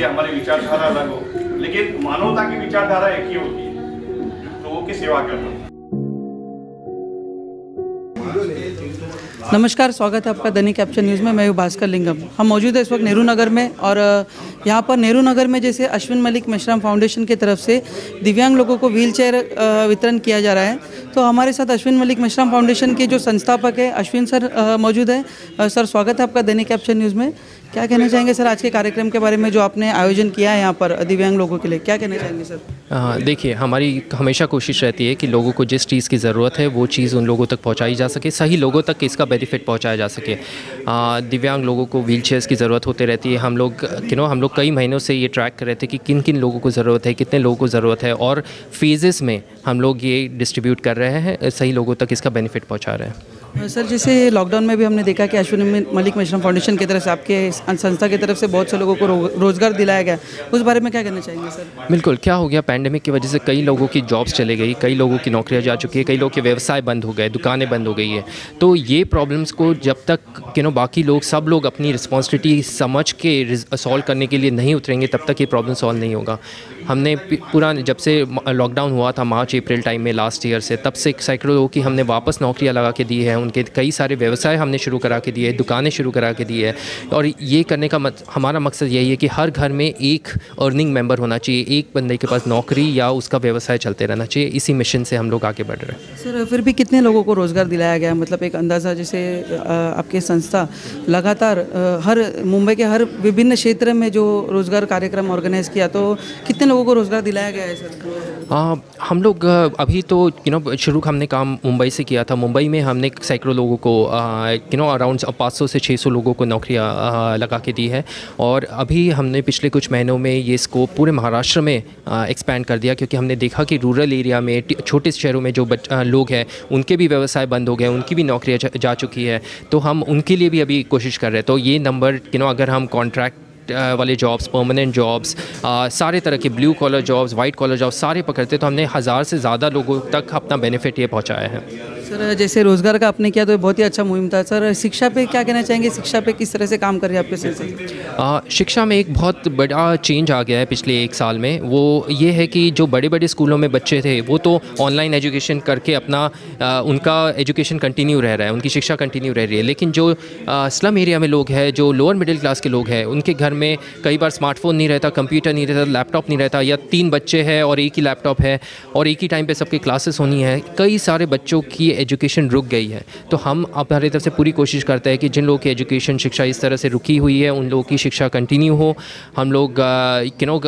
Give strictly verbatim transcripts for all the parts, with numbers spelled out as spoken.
सकती है, हमारी विचारधारा अलग हो, लेकिन मानवता की विचारधारा एक ही होती है, लोगों की सेवा करना। नमस्कार, स्वागत है आपका दैनिक कैप्चर न्यूज़ में। मैं हूं भास्कर लिंगम। हम मौजूद है इस वक्त नेहरू नगर में, और यहाँ पर नेहरू नगर में जैसे अश्विन मलिक मेश्राम फाउंडेशन की तरफ से दिव्यांग लोगों को व्हील चेयर वितरण किया जा रहा है। तो हमारे साथ अश्विन मलिक मेश्राम फाउंडेशन के जो संस्थापक है अश्विन सर मौजूद है। सर, स्वागत है आपका दैनिक कैप्चर न्यूज़ में। क्या कहना चाहेंगे सर आज के कार्यक्रम के बारे में जो आपने आयोजन किया है यहाँ पर दिव्यांग लोगों के लिए, क्या कहना चाहेंगे सर? देखिए, हमारी हमेशा कोशिश रहती है कि लोगों को जिस चीज़ की ज़रूरत है वो चीज़ उन लोगों तक पहुँचाई जा सके, सही लोगों तक इसका बेनिफिट पहुँचाया जा सके। दिव्यांग लोगों को व्हील चेयर्स की ज़रूरत होती रहती है। हम लोग यू नो हम लोग कई महीनों से ये ट्रैक कर रहे थे कि किन किन लोगों को ज़रूरत है, कितने लोगों को ज़रूरत है, और फेजेस में हम लोग ये डिस्ट्रीब्यूट कर रहे हैं, सही लोगों तक इसका बेनिफिट पहुँचा रहे हैं। सर, जैसे लॉकडाउन में भी हमने देखा कि अश्विन मलिक मेश्राम फाउंडेशन की तरफ से, आपके संस्था की तरफ से बहुत से लोगों को रोज़गार दिलाया गया, उस बारे में क्या कहना चाहेंगे सर? बिल्कुल, क्या हो गया, पैंडेमिक की वजह से कई लोगों की जॉब्स चले गई, कई लोगों की नौकरियां जा चुकी है, कई लोगों के व्यवसाय बंद हो गए, दुकानें बंद हो गई है। तो ये प्रॉब्लम्स को जब तक यू नो बाकी लोग सब लोग अपनी रिस्पॉन्सिबिलिटी समझ के सॉल्व करने के लिए नहीं उतरेंगे, तब तक ये प्रॉब्लम सॉल्व नहीं होगा। हमने पूरा जब से लॉकडाउन हुआ था मार्च अप्रैल टाइम में लास्ट ईयर से, तब से सैकड़ों लोगों की हमने वापस नौकरियां लगा के दी है, उनके कई सारे व्यवसाय हमने शुरू करा के दिए, दुकानें शुरू करा के दी है। और ये करने का मत, हमारा मकसद यही है कि हर घर में एक अर्निंग मेंबर होना चाहिए, एक बंदे के पास नौकरी या उसका व्यवसाय चलते रहना चाहिए। इसी मिशन से हम लोग आगे बढ़ रहे हैं। सर, फिर भी कितने लोगों को रोज़गार दिलाया गया, मतलब एक अंदाज़ा? जैसे आपकी संस्था लगातार हर मुंबई के हर विभिन्न क्षेत्र में जो रोज़गार कार्यक्रम ऑर्गेनाइज किया, तो कितने लोगों को रोज़गार दिलाया गया है सर? आ, हम लोग अभी तो यू नो शुरू हमने काम मुंबई से किया था। मुंबई में हमने सैकड़ों लोगों को यू नो अराउंड पाँच सौ से छह सौ लोगों को नौकरियां लगा के दी है। और अभी हमने पिछले कुछ महीनों में ये स्कोप पूरे महाराष्ट्र में एक्सपैंड कर दिया, क्योंकि हमने देखा कि रूरल एरिया में, छोटे शहरों में जो लोग हैं उनके भी व्यवसाय बंद हो गए, उनकी भी नौकरियाँ जा चुकी है। तो हम उनके लिए भी अभी कोशिश कर रहे हैं। तो ये नंबर यू नो अगर हम कॉन्ट्रैक्ट वाले जॉब्स, परमानेंट जॉब्स, सारे तरह के blue collar jobs, white collar jobs सारे पकड़ते, तो हमने हज़ार से ज़्यादा लोगों तक अपना बेनिफिट ये पहुंचाया है। सर, जैसे रोज़गार का आपने किया तो बहुत ही अच्छा मुहिम था। सर, शिक्षा पे क्या कहना चाहेंगे? शिक्षा पे किस तरह से काम कर रही है आपके संस्था? शिक्षा में एक बहुत बड़ा चेंज आ गया है पिछले एक साल में। वो ये है कि जो बड़े बड़े स्कूलों में बच्चे थे वो तो ऑनलाइन एजुकेशन करके अपना आ, उनका एजुकेशन कंटिन्यू रह रहा है, उनकी शिक्षा कंटिन्यू रह रही है। लेकिन जो आ, स्लम एरिया में लोग हैं, जो लोअर मिडिल क्लास के लोग हैं, उनके घर में कई बार स्मार्टफोन नहीं रहता, कंप्यूटर नहीं रहता, लैपटॉप नहीं रहता, या तीन बच्चे हैं और एक ही लैपटॉप है और एक ही टाइम पे सबके क्लासेस होनी है, कई सारे बच्चों की एजुकेशन रुक गई है। तो हम हमारी तरफ से पूरी कोशिश करते हैं कि जिन लोगों की एजुकेशन शिक्षा इस तरह से रुकी हुई है उन लोगों की शिक्षा कंटिन्यू हो। हम लोग यू नो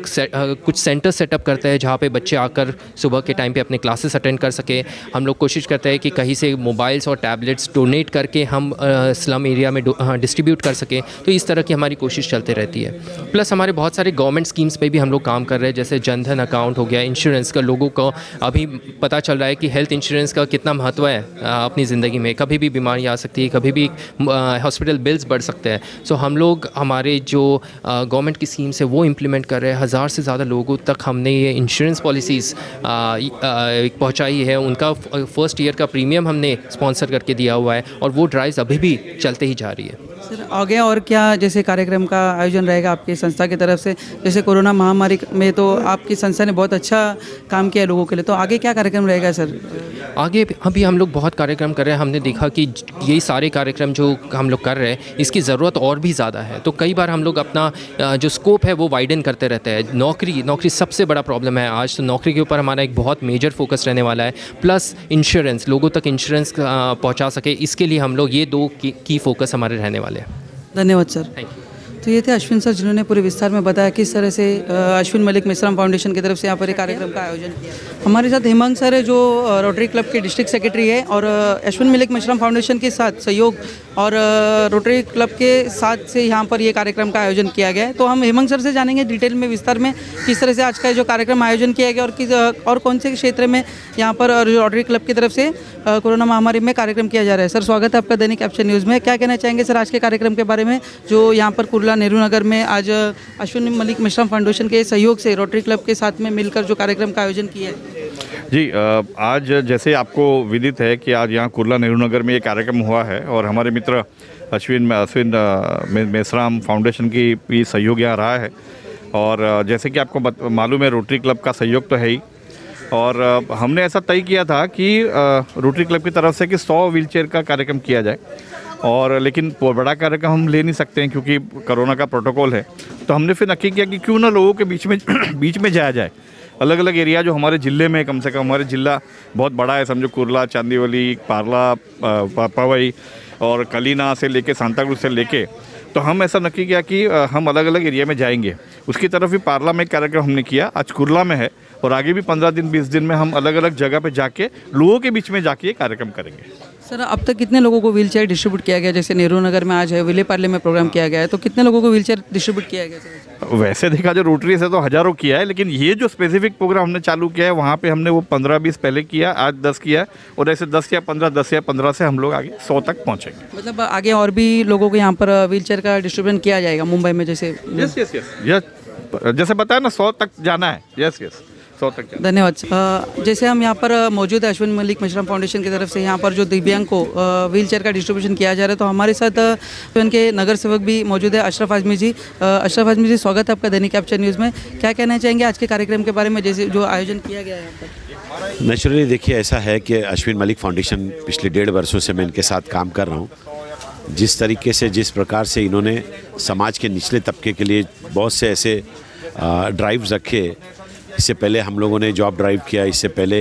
कुछ सेंटर सेटअप करते हैं जहाँ पे बच्चे आकर सुबह के टाइम पे अपने क्लासेस अटेंड कर सके। हम लोग कोशिश करते हैं कि कहीं से मोबाइल्स और टैबलेट्स डोनेट करके हम स्लम एरिया में डिस्ट्रीब्यूट कर सकें। तो इस तरह की हमारी कोशिश चलते रहती है। प्लस हमारे बहुत सारे गवर्नमेंट स्कीम्स पे भी हम लोग काम कर रहे हैं, जैसे जनधन अकाउंट हो गया, इंश्योरेंस का। लोगों को अभी पता चल रहा है कि हेल्थ इंश्योरेंस का कितना महत्व है अपनी ज़िंदगी में। कभी भी बीमारी आ सकती है, कभी भी हॉस्पिटल बिल्स बढ़ सकते हैं। सो हम लोग हमारे जो गवर्नमेंट की स्कीम्स है वो इम्प्लीमेंट कर रहे हैं। हज़ार से ज़्यादा लोगों तक हमने ये इंश्योरेंस पॉलिसीज़ पहुँचाई है। उनका फर्स्ट ईयर का प्रीमियम हमने स्पॉन्सर करके दिया हुआ है और वो ड्राइव्स अभी भी चलते ही जा रही है। सर, आगे और क्या जैसे कार्यक्रम का आयोजन रहेगा आपकी संस्था की तरफ से? जैसे कोरोना महामारी में तो आपकी संस्था ने बहुत अच्छा काम किया लोगों के लिए, तो आगे क्या कार्यक्रम रहेगा सर? आगे अभी हम लोग बहुत कार्यक्रम कर रहे हैं। हमने देखा कि यही सारे कार्यक्रम जो हम लोग कर रहे हैं इसकी ज़रूरत और भी ज़्यादा है। तो कई बार हम लोग अपना जो स्कोप है वो वाइडन करते रहते हैं। नौकरी नौकरी सबसे बड़ा प्रॉब्लम है आज, तो नौकरी के ऊपर हमारा एक बहुत मेजर फोकस रहने वाला है। प्लस इंश्योरेंस, लोगों तक इंश्योरेंस पहुँचा सके, इसके लिए हम लोग ये दो की फोकस हमारे रहने वाले हैं। धन्यवाद सर। Thank you. तो ये थे अश्विन सर, जिन्होंने पूरे विस्तार में बताया किस तरह से अश्विन मलिक मेश्राम फाउंडेशन की तरफ से यहाँ पर एक कार्यक्रम का आयोजन किया। हमारे साथ हेमंत सर है, जो रोटरी क्लब के डिस्ट्रिक्ट सेक्रेटरी है, और अश्विन मलिक मेश्राम फाउंडेशन के साथ सहयोग और रोटरी क्लब के साथ से यहाँ पर ये कार्यक्रम का आयोजन किया गया है। तो हम हेमंत सर से जानेंगे डिटेल में, विस्तार में, किस तरह से आज का जो कार्यक्रम आयोजन किया गया और किस और कौन से क्षेत्र में यहाँ पर रोटरी क्लब की तरफ से कोरोना महामारी में कार्यक्रम किया जा रहा है। सर, स्वागत है आपका दैनिक कैप्चर न्यूज़ में। क्या कहना चाहेंगे सर आज के कार्यक्रम के बारे में, जो यहाँ पर कुर्ला नेहरू नगर में आज अश्विन मलिक मेश्राम फाउंडेशन के सहयोग से रोटरी क्लब के साथ में मिलकर जो कार्यक्रम का आयोजन किया है? जी, आज जैसे आपको विदित है कि आज यहाँ कुर्ला नेहरू नगर में ये कार्यक्रम हुआ है और हमारे मित्र अश्विन अश्विन मेश्राम फाउंडेशन की भी सहयोग यहाँ रहा है। और अ, जैसे कि आपको बत- मालूम है रोटरी क्लब का सहयोग तो है ही, और अ, हमने ऐसा तय किया था कि अ, रोटरी क्लब की तरफ से कि सौ व्हीलचेयर का कार्यक्रम किया जाए, और लेकिन वो बड़ा कार्यक्रम हम ले नहीं सकते हैं क्योंकि कोरोना का प्रोटोकॉल है। तो हमने फिर नक्की किया कि क्यों ना लोगों के बीच में बीच में जाया जाए, अलग अलग एरिया जो हमारे ज़िले में, कम से कम हमारे ज़िला बहुत बड़ा है, समझो कुर्ला, चांदीवली, पारला, अ, पवई और कलीना से लेके सांताक्रूज से लेके, तो हम ऐसा नक्की किया कि अ, हम अलग अलग एरिया में जाएंगे। उसकी तरफ भी पारला में एक कार्यक्रम हमने किया, आज कुर्ला में है, और आगे भी पंद्रह दिन बीस दिन में हम अलग अलग जगह पे जाके लोगों के बीच में जाके ये कार्यक्रम करेंगे। सर, अब तक कितने लोगों को व्हीलचेयर डिस्ट्रीब्यूट किया गया? जैसे नेहरू नगर में आज है, विले पार्ले में प्रोग्राम किया गया है, तो कितने लोगों को व्हीलचेयर डिस्ट्रीब्यूट किया गया सर? वैसे देखा जो रोटरी से तो हज़ारों किया है, लेकिन ये जो स्पेसिफिक प्रोग्राम हमने चालू किया है वहाँ पे हमने वो पंद्रह बीस पहले किया, आज दस किया, और ऐसे दस या पंद्रह दस या पंद्रह से हम लोग आगे सौ तक पहुँचेंगे। मतलब आगे और भी लोगों को यहाँ पर व्हीलचेयर का डिस्ट्रीब्यूशन किया जाएगा मुंबई में जैसे? यस यस यस यस, जैसे बताया ना, सौ तक जाना है। यस यस, सौ तक जाना। धन्यवाद। अ, जैसे हम यहाँ पर मौजूद है अश्विन मलिक मेश्राम फाउंडेशन की तरफ से, यहाँ पर जो दिव्यांग को व्हीलचेयर का डिस्ट्रीब्यूशन किया जा रहा है, तो हमारे साथ अ, उनके नगर सेवक भी मौजूद है, अशरफ आजमी जी। अ, अशरफ आजमी जी, स्वागत है आपका दैनिक कैप्चर न्यूज़ में। क्या कहना चाहेंगे आज के कार्यक्रम के बारे में, जैसे जो आयोजन किया गया है यहाँ पर? नेचुरली देखिए, ऐसा है कि अश्विन मलिक फाउंडेशन पिछले डेढ़ वर्षों से मैं इनके साथ काम कर रहा हूँ। जिस तरीके से, जिस प्रकार से इन्होंने समाज के निचले तबके के लिए बहुत से ऐसे ड्राइव्स रखे, इससे पहले हम लोगों ने जॉब ड्राइव किया, इससे पहले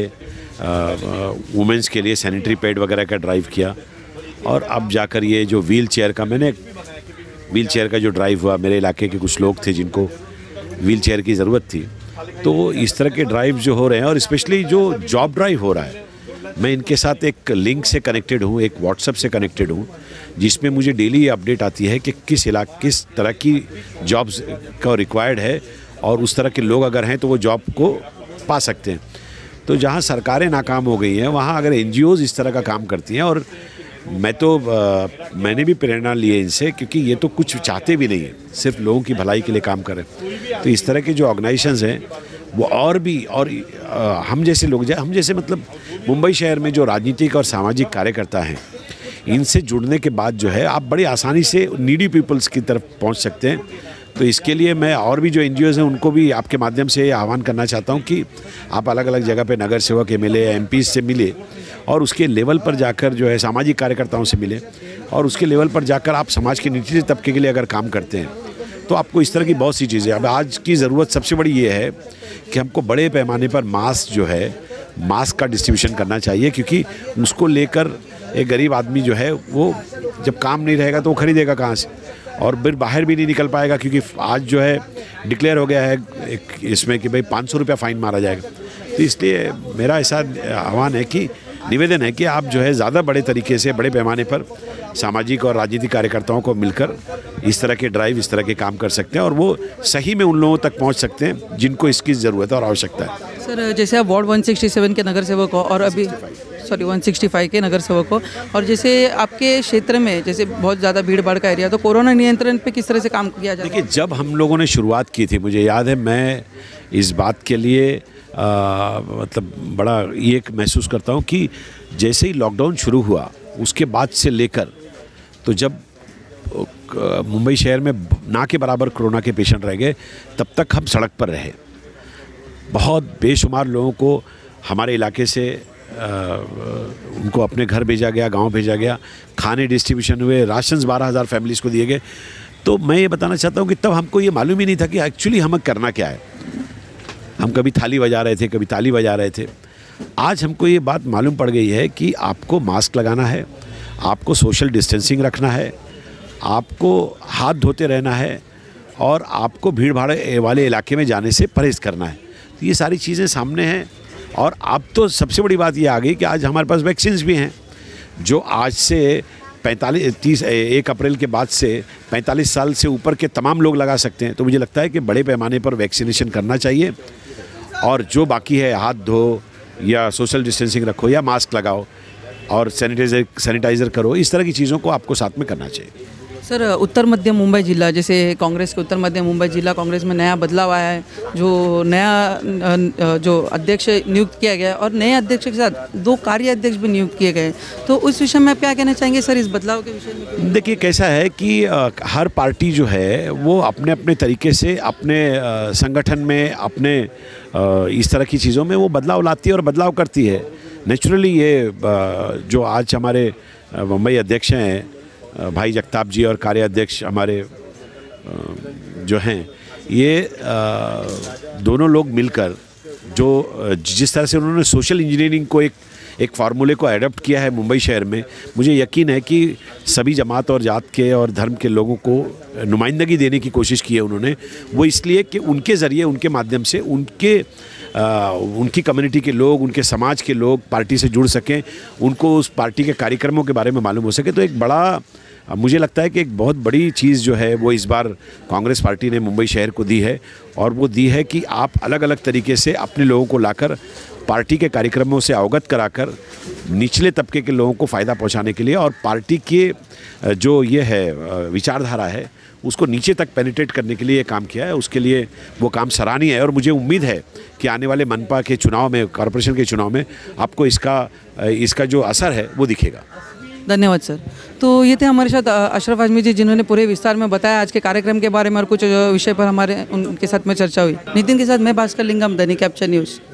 वुमेंस के लिए सैनिटरी पैड वगैरह का ड्राइव किया, और अब जाकर ये जो व्हील चेयर का, मैंने व्हील चेयर का जो ड्राइव हुआ, मेरे इलाके के कुछ लोग थे जिनको व्हील चेयर की ज़रूरत थी, तो इस तरह के ड्राइव जो हो रहे हैं, और स्पेशली जो जॉब ड्राइव हो रहा है, मैं इनके साथ एक लिंक से कनेक्टेड हूँ, एक व्हाट्सएप से कनेक्टेड हूँ, जिसमें मुझे डेली अपडेट आती है कि किस इलाके, किस तरह की जॉब्स का रिक्वायर्ड है, और उस तरह के लोग अगर हैं तो वो जॉब को पा सकते हैं। तो जहाँ सरकारें नाकाम हो गई हैं, वहाँ अगर एनजीओज़ इस तरह का काम करती हैं, और मैं तो आ, मैंने भी प्रेरणा ली है इनसे, क्योंकि ये तो कुछ चाहते भी नहीं है, सिर्फ लोगों की भलाई के लिए काम करें। तो इस तरह के जो ऑर्गेनाइजेशंस हैं वो और भी, और आ, हम जैसे लोग, जाए हम जैसे मतलब मुंबई शहर में जो राजनीतिक और सामाजिक कार्यकर्ता हैं, इनसे जुड़ने के बाद जो है आप बड़ी आसानी से नीडी पीपल्स की तरफ पहुँच सकते हैं। तो इसके लिए मैं और भी जो एनजीओज़ हैं उनको भी आपके माध्यम से आह्वान करना चाहता हूं कि आप अलग अलग जगह पे नगर सेवक, एमएलए, एमपी से मिले, और उसके लेवल पर जाकर जो है सामाजिक कार्यकर्ताओं से मिले, और उसके लेवल पर जाकर आप समाज के निचले तबके के लिए अगर काम करते हैं तो आपको इस तरह की बहुत सी चीज़ें, अब आज की ज़रूरत सबसे बड़ी ये है कि हमको बड़े पैमाने पर मास्क जो है, मास्क का डिस्ट्रीब्यूशन करना चाहिए, क्योंकि उसको लेकर एक गरीब आदमी जो है वो जब काम नहीं रहेगा तो वो खरीदेगा कहाँ से, और फिर बाहर भी नहीं निकल पाएगा, क्योंकि आज जो है डिक्लेयर हो गया है एक इसमें कि भाई पाँच सौ रुपया फ़ाइन मारा जाएगा। तो इसलिए मेरा ऐसा आह्वान है कि, निवेदन है कि आप जो है ज़्यादा बड़े तरीके से, बड़े पैमाने पर सामाजिक और राजनीतिक कार्यकर्ताओं को मिलकर इस तरह के ड्राइव, इस तरह के काम कर सकते हैं, और वो सही में उन लोगों तक पहुँच सकते हैं जिनको इसकी ज़रूरत है और आवश्यकता है। सर, जैसे आप वार्ड एक सौ सड़सठ के नगर सेवक हो, और अभी सॉरी एक सौ पैंसठ के नगर सेवक हो, और जैसे आपके क्षेत्र में जैसे बहुत ज़्यादा भीड़ भाड़ का एरिया, तो कोरोना नियंत्रण पे किस तरह से काम किया जाता है? देखिए, जब हम लोगों ने शुरुआत की थी, मुझे याद है, मैं इस बात के लिए आ, मतलब बड़ा ये महसूस करता हूँ कि जैसे ही लॉकडाउन शुरू हुआ उसके बाद से लेकर, तो जब मुंबई शहर में ना के बराबर कोरोना के पेशेंट रह गए, तब तक हम सड़क पर रहे। बहुत बेशुमार लोगों को हमारे इलाके से आ, उनको अपने घर भेजा गया, गांव भेजा गया, खाने डिस्ट्रीब्यूशन हुए, राशंस बारह हज़ार फैमिलीज़ को दिए गए। तो मैं ये बताना चाहता हूँ कि तब हमको ये मालूम ही नहीं था कि एक्चुअली हमें करना क्या है। हम कभी थाली बजा रहे थे, कभी ताली बजा रहे थे। आज हमको ये बात मालूम पड़ गई है कि आपको मास्क लगाना है, आपको सोशल डिस्टेंसिंग रखना है, आपको हाथ धोते रहना है, और आपको भीड़ भाड़ वाले इलाके में जाने से परहेज़ करना है। तो ये सारी चीज़ें सामने हैं, और अब तो सबसे बड़ी बात ये आ गई कि आज हमारे पास वैक्सीन्स भी हैं, जो आज से पैंतालीस तीस एक अप्रैल के बाद से पैंतालीस साल से ऊपर के तमाम लोग लगा सकते हैं। तो मुझे लगता है कि बड़े पैमाने पर वैक्सीनेशन करना चाहिए, और जो बाकी है, हाथ धो या सोशल डिस्टेंसिंग रखो या मास्क लगाओ और सैनिटाइजर सैनिटाइज़र करो, इस तरह की चीज़ों को आपको साथ में करना चाहिए। सर, उत्तर मध्य मुंबई जिला, जैसे कांग्रेस के उत्तर मध्य मुंबई जिला कांग्रेस में नया बदलाव आया है, जो नया जो अध्यक्ष नियुक्त किया गया है और नए अध्यक्ष के साथ दो कार्य अध्यक्ष भी नियुक्त किए गए, तो उस विषय में आप क्या कहना चाहेंगे सर, इस बदलाव के विषय में? देखिए, कैसा है कि आ, हर पार्टी जो है वो अपने अपने तरीके से अपने आ, संगठन में, अपने आ, इस तरह की चीज़ों में वो बदलाव लाती है और बदलाव करती है। नेचुरली ये आ, जो आज हमारे मुंबई अध्यक्ष हैं भाई जगताप जी और कार्याध्यक्ष हमारे जो हैं, ये दोनों लोग मिलकर जो जिस तरह से उन्होंने सोशल इंजीनियरिंग को एक एक फार्मूले को एडप्ट किया है मुंबई शहर में, मुझे यकीन है कि सभी जमात और जात के और धर्म के लोगों को नुमाइंदगी देने की कोशिश की है उन्होंने। वो इसलिए कि उनके ज़रिए, उनके माध्यम से उनके आ, उनकी कम्युनिटी के लोग, उनके समाज के लोग पार्टी से जुड़ सकें, उनको उस पार्टी के कार्यक्रमों के बारे में मालूम हो सके। तो एक बड़ा, मुझे लगता है कि एक बहुत बड़ी चीज़ जो है वो इस बार कांग्रेस पार्टी ने मुंबई शहर को दी है, और वो दी है कि आप अलग अलग तरीके से अपने लोगों को लाकर पार्टी के कार्यक्रमों से अवगत कराकर निचले तबके के लोगों को फ़ायदा पहुंचाने के लिए, और पार्टी के जो ये है विचारधारा है उसको नीचे तक पेनिट्रेट करने के लिए ये काम किया है। उसके लिए वो काम सराहनीय है, और मुझे उम्मीद है कि आने वाले मनपा के चुनाव में, कॉरपोरेशन के चुनाव में आपको इसका इसका जो असर है वो दिखेगा। धन्यवाद सर। तो ये थे हमारे साथ अशरफ आजमी जी, जिन्होंने पूरे विस्तार में बताया आज के कार्यक्रम के बारे में और कुछ विषय पर हमारे उनके साथ में चर्चा हुई। नितिन के साथ मैं भास्कर लिंगम, दैनिक कैप्चर न्यूज़।